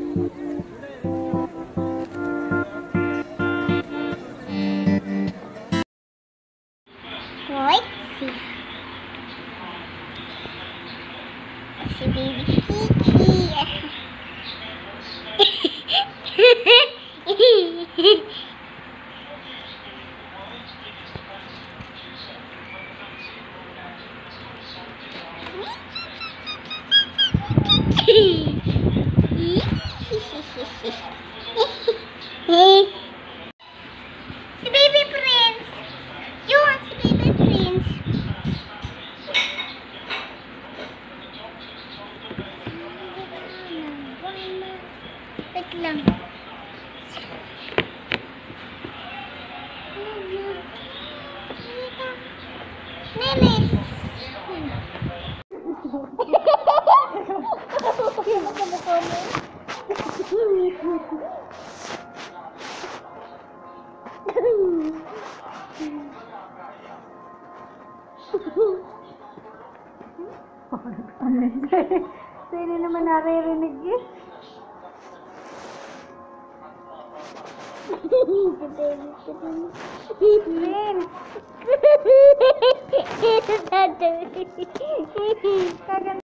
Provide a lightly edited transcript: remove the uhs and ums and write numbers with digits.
Right? Si Baby Kiki. Si Baby Prince. Yun, si Baby Prince. Wait lang. Nenes. Sino naman naririnig yun? Prince!